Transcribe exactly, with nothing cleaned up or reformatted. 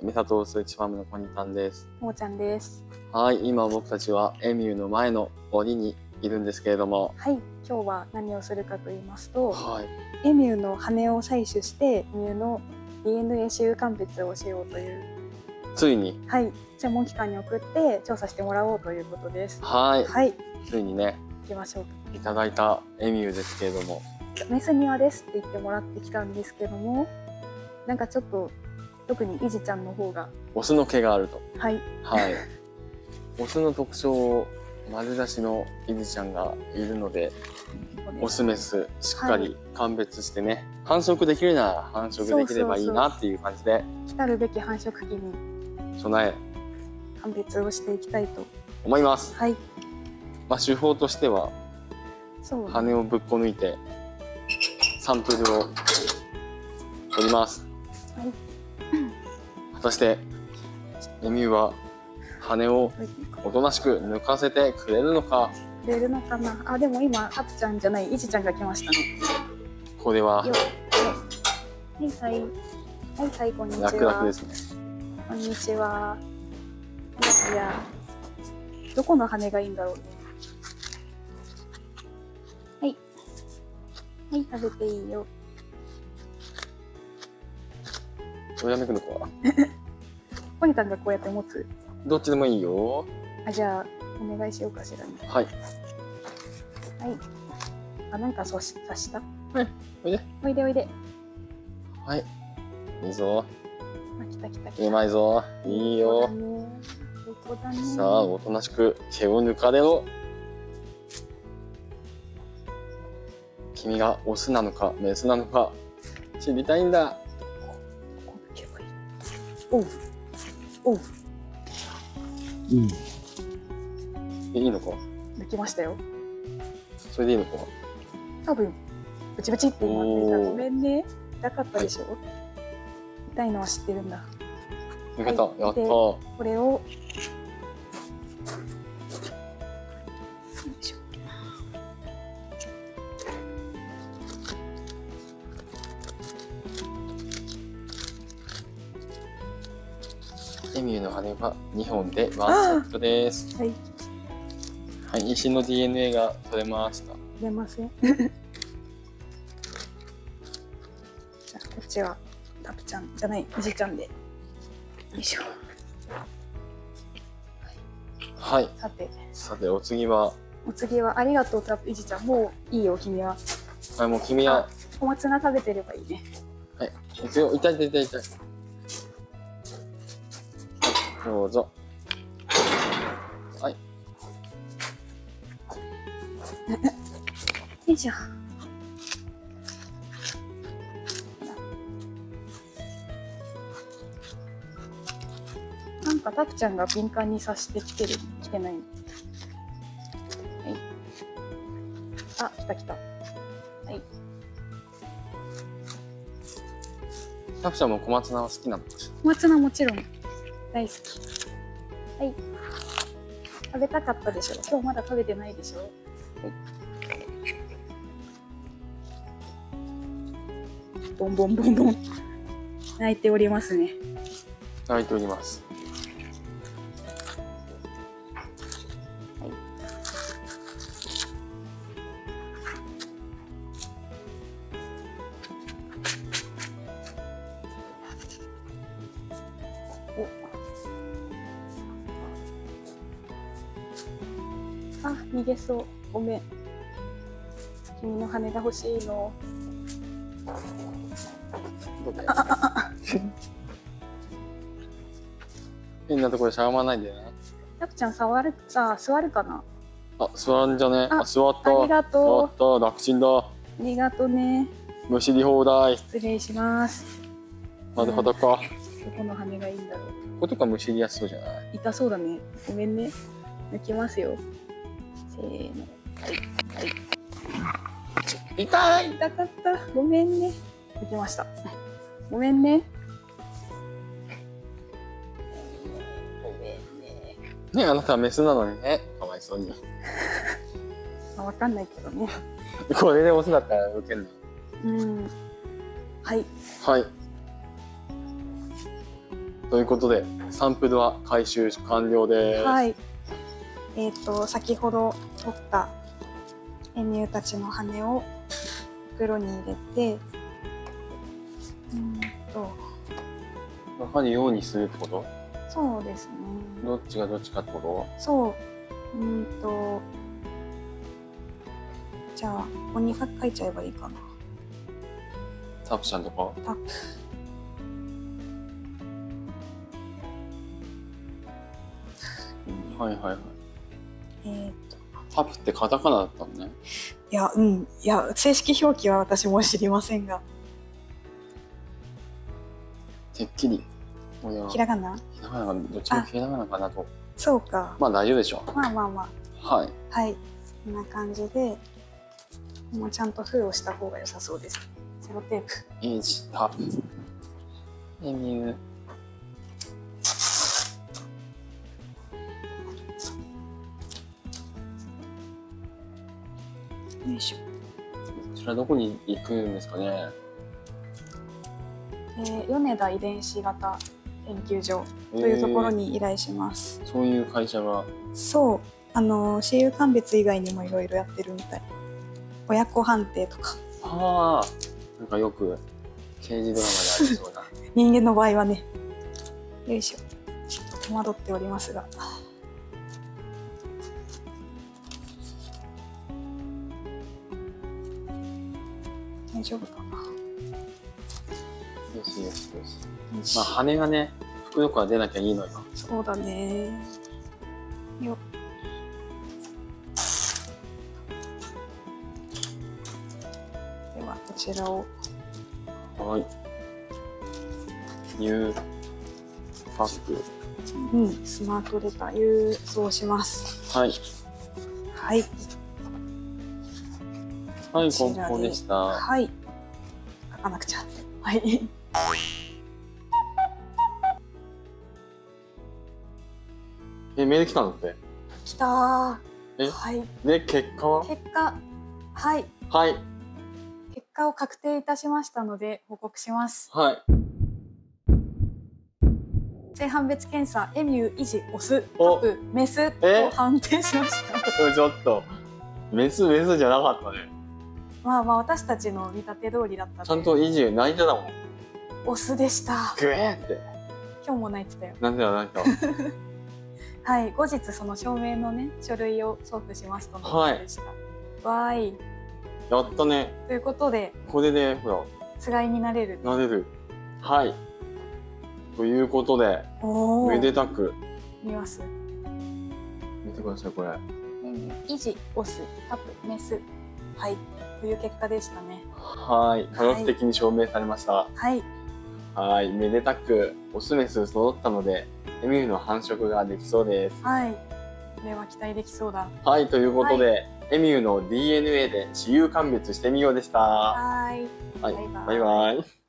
三里スイッチファームのコニタンです。 もーちゃんです。 はい、今僕たちはエミューの前の檻にいるんですけれども、 はい、今日は何をするかと言いますと、 はい、 エミューの羽を採取してエミューの ディーエヌエー 種鑑別をしようという、 ついに、 はい、専門機関に送って調査してもらおうということです。 はい、 はい、 ついにね、 行きましょう。 いただいたエミューですけれども、 メスニワですって言ってもらってきたんですけども、なんかちょっと特にイジちゃんの方がオスの毛があると。 はい、 はい。オスの特徴を丸出しのイジちゃんがいるので、オスメスしっかり鑑別してね、はい、繁殖できるなら繁殖できればいいなっていう感じで、 来るべき繁殖期に備え鑑別をしていきたいと思います。 はい。 まあ手法としては、 そう羽をぶっこ抜いてサンプルを取ります。 はい。 果たしてエミューは羽をおとなしく抜かせてくれるのか。 くれるのかなあ、でも今ハプちゃんじゃないイジちゃんが来ましたね。 これははいさい、はいさい、こんにちは。 楽々ですね。 こんにちは。いやいや、どこの羽がいいんだろうね。はい。はい、食べていいよ。 どうやめくのか。 コニタンがこうやって持つ。 どっちでもいいよ。 あ、じゃあ、お願いしようかしらね。 はい。 はい。あ、なんかそうし、刺した。 はい。おいで。 おいでおいで。 はい。いいぞ。 あ、来た来た来た。 うまいぞ。いいよ。 どこだね。 さあ、おとなしく毛を抜かれろ。君がオスなのかメスなのか知りたいんだ。 おう。おう。 うん。いいのか。 抜きましたよ。 それでいいのか。 多分ブチブチってなってた。ごめんね。痛かったでしょ。はい、痛いのは知ってるんだ。 抜けた。はい、やった。 これを。 エミューの羽はにほんでワンセットです。 はい。 はい、石の ディーエヌエー が取れました。 出ません。じゃあこっちはタプちゃんじゃないイジちゃんで。よいしょ。 はい。 さて。 さてお次は。 お次はありがとうタプイジちゃん。もういいよ君は。 はい、もう君は。 小松菜食べてればいいね。 はい。いくよ。痛い痛い痛い痛い。どうぞ。はい。 よいしょ。なんかタプちゃんが敏感に刺してきてる、来てない。はい。あ、来た来た。はい。 タプちゃんも小松菜は好きなのかしら。 小松菜もちろん大好き。はい。食べたかったでしょ。今日まだ食べてないでしょ。はい。ボンボンボンボン。泣いておりますね。 泣いております。はい。 お。あ、逃げそう。ごめん。君の羽が欲しいの。あああ変なところでしゃがまないでね。 タプちゃん触るさ、座るかな。 あ、座るんじゃね。あ、座った。 ありがとう。 座った。楽ちんだ。ありがとうね。 むしり放題。 失礼します。 まだ裸か。 どこの羽がいいんだろう。こことかむしりやすそうじゃない。 痛そうだね。ごめんね。抜きますよ。せーの。はい。はい。 痛い。 痛かった。ごめんね。抜きました。ごめんね。ごめんね。 ね、あなたはメスなのにね。かわいそうに。 まあ、わかんないけどね。 これでオスだったら受けんの。 うん。はい。 はい。 ということでサンプルは回収完了です。 はい。えっと先ほど取ったエミューたちの羽を袋に入れて、うんとわかるようにするってこと？ そうですね。 どっちがどっちかってこそう。うんとじゃあここに書いちゃえばいいかな。 と？タップちゃんとか？ タップ。 はいはいはい。 えー、っとタップってカタカナだったのね。 いやうんいや正式表記は私も知りませんが。 てっきり。 ひらがな？ ひらがな、どっちもひらがなかなと。 そうか。 まあ大丈夫でしょう。 まあまあまあ。 はい。 はい。こんな感じで、もうちゃんと封をした方が良さそうです。セロテープ。 イジタップ。エミュー。 よいしょ。こちらどこに行くんですかね。 えー、米田遺伝子型研究所というところに依頼します。 えー、そういう会社が。 そう、あの私有鑑別以外にもいろいろやってるみたい。親子判定とか。 ああ、なんかよく刑事ドラマでありそうな。 人間の場合はね。よいしょ。ちょっと戸惑っておりますが。大丈夫かな。 よしよしよし。まあ羽がね、袋から出なきゃいいのよ。 そうだね。よっ。ではこちらを。 はい。ニューパック。 うん、スマートレター郵送します。 はい。 はい。 はい、梱包でした。 はい。書かなくちゃ。はい。 え、メール来たんだって。 来たー。 え、 はい。 で、結果は？ 結果、はい。 はい。 結果を確定いたしましたので報告します。 はい。 性判別検査、エミュー、イジ、オス、タップ、メスと判定しました。 ちょっと、メスメスじゃなかったね。 まあまあ私たちの見立て通りだった。 ちゃんとイジ泣いてたもん。 オスでした。 グエーって。 今日も泣いてたよ。 なんでだ泣いた。 はい、後日その証明のね書類を送付しますとのことでした。はい、わーい。 やったね。 ということで、 これでほらつがいになれる。 なれる。はい。ということで、めでたく。 見ます。 見てくださいこれ。 イジ、オス、タップ、メス。はい。という結果でしたね。 はい。科学的に証明されました。 はい。 はい。めでたくオスメス揃ったので、エミューの繁殖ができそうです。 はい。これは期待できそうだ。 はい。ということで、はい、エミューの ディーエヌエー で私有鑑別してみようでした。 はい。 はい。バイバイ。バイバイ。